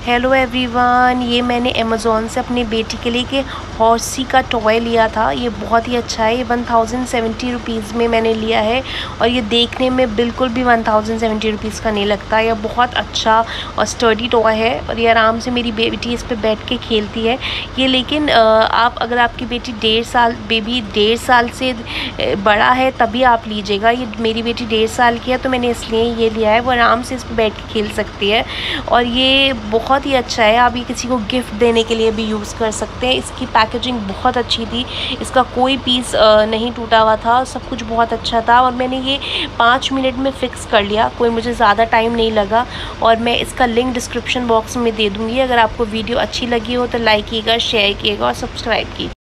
Hello everyone, ये मैंने Amazon से अपनी बेटी के लिए कि हॉर्सी का टॉय लिया था। ये बहुत ही अच्छा है। ये 1070 रुपीज़ में मैंने लिया है और ये देखने में बिल्कुल भी 1070 रुपीज़ का नहीं लगता। यह बहुत अच्छा और स्टर्डी टॉय है और ये आराम से मेरी बेटी इस पर बैठ के खेलती है। ये लेकिन आप अगर आपकी बेटी 1.5 साल से बड़ा है तभी आप लीजिएगा। ये मेरी बेटी 1.5 साल की है तो मैंने इसलिए ये लिया है। वो आराम से इस पर बैठ के खेल सकती है और ये बहुत ही अच्छा है। आप ये किसी को गिफ्ट देने के लिए भी यूज़ कर सकते हैं। इसकी पैकेजिंग बहुत अच्छी थी, इसका कोई पीस नहीं टूटा हुआ था, सब कुछ बहुत अच्छा था और मैंने ये 5 मिनट में फ़िक्स कर लिया। कोई मुझे ज़्यादा टाइम नहीं लगा और मैं इसका लिंक डिस्क्रिप्शन बॉक्स में दे दूँगी। अगर आपको वीडियो अच्छी लगी हो तो लाइक कीजिएगा, शेयर कीजिएगा और सब्सक्राइब कीजिएगा।